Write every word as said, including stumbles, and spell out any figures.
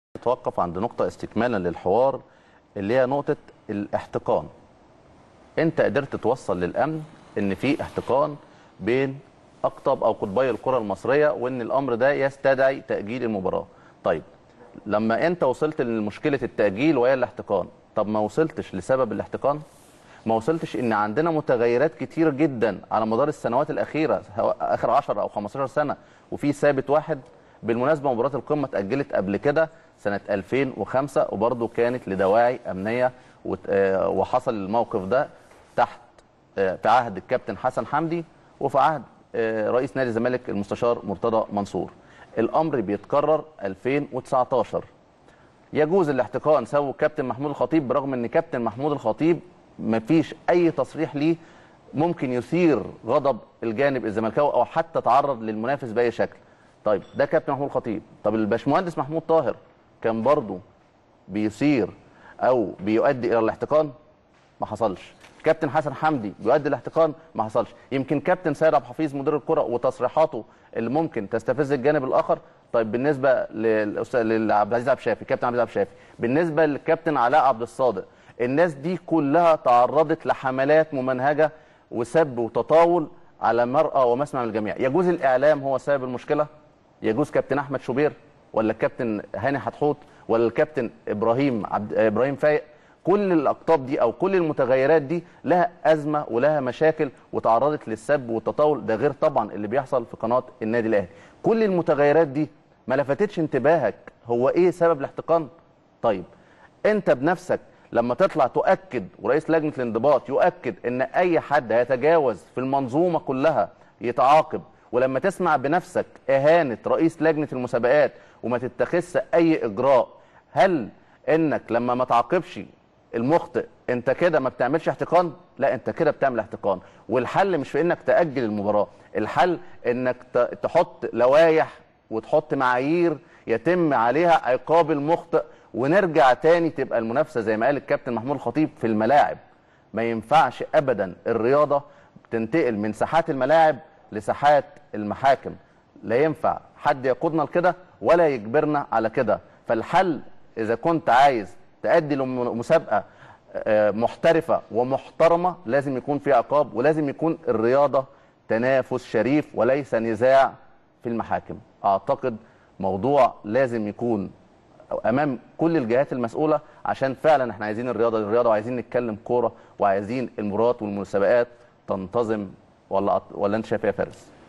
نتوقف عند نقطة استكمالا للحوار اللي هي نقطة الاحتقان. انت قدرت توصل للأمن ان في احتقان بين اقطب او قطبي الكرة المصرية وان الامر ده يستدعي تأجيل المباراة. طيب لما انت وصلت لمشكلة التأجيل وهي الاحتقان، طب ما وصلتش لسبب الاحتقان؟ ما وصلتش ان عندنا متغيرات كتير جدا على مدار السنوات الأخيرة، اخر عشرة او خمستاشر سنة، وفي ثابت واحد. بالمناسبة مباراة القمة اتأجلت قبل كده سنة ألفين وخمسة وبرضه كانت لدواعي أمنية، وحصل الموقف ده تحت في عهد الكابتن حسن حمدي وفي عهد رئيس نادي الزمالك المستشار مرتضى منصور. الأمر بيتكرر ألفين وتسعتاشر. يجوز الاحتقان سوى كابتن محمود الخطيب، برغم ان كابتن محمود الخطيب مفيش أي تصريح ليه ممكن يثير غضب الجانب الزملكاوي أو حتى تعرض للمنافس بأي شكل. طيب ده كابتن محمود الخطيب. طب الباشمهندس محمود طاهر كان برضه بيصير او بيؤدي الى الاحتقان؟ ما حصلش. كابتن حسن حمدي بيؤدي الاحتقان؟ ما حصلش. يمكن كابتن سيد عبد الحفيظ مدير الكره وتصريحاته اللي ممكن تستفز الجانب الاخر. طيب بالنسبه لعبد العزيز عبد الشافي، كابتن عبد العزيز عبد الشافي، بالنسبه للكابتن علاء عبد الصادق، الناس دي كلها تعرضت لحملات ممنهجه وسب وتطاول على مرأى ومسمع الجميع. يجوز الاعلام هو سبب المشكله؟ يجوز كابتن احمد شوبير ولا الكابتن هاني حتحوت ولا الكابتن ابراهيم عبد ابراهيم فايق؟ كل الاقطاب دي او كل المتغيرات دي لها ازمه ولها مشاكل وتعرضت للسب والتطاول. ده غير طبعا اللي بيحصل في قناه النادي الاهلي. كل المتغيرات دي ما لفتتش انتباهك هو ايه سبب الاحتقان؟ طيب انت بنفسك لما تطلع تؤكد ورئيس لجنه الانضباط يؤكد ان اي حد هيتجاوز في المنظومه كلها يتعاقب، ولما تسمع بنفسك اهانه رئيس لجنه المسابقات وما تتخذش اي اجراء، هل انك لما ما تعاقبش المخطئ انت كده ما بتعملش احتقان؟ لا، انت كده بتعمل احتقان. والحل مش في انك تاجل المباراه، الحل انك تحط لوائح وتحط معايير يتم عليها عقاب المخطئ، ونرجع تاني تبقى المنافسه زي ما قال الكابتن محمود الخطيب في الملاعب. ما ينفعش ابدا الرياضه تنتقل من ساحات الملاعب لساحات المحاكم. لا ينفع حد يقودنا لكده ولا يجبرنا على كده. فالحل اذا كنت عايز تأدي لمسابقه محترفه ومحترمه لازم يكون في عقاب، ولازم يكون الرياضه تنافس شريف وليس نزاع في المحاكم. اعتقد موضوع لازم يكون امام كل الجهات المسؤوله، عشان فعلا احنا عايزين الرياضه للرياضه وعايزين نتكلم كوره وعايزين المباريات والمسابقات تنتظم. ولا ولا انت شايف ايه يا فارس؟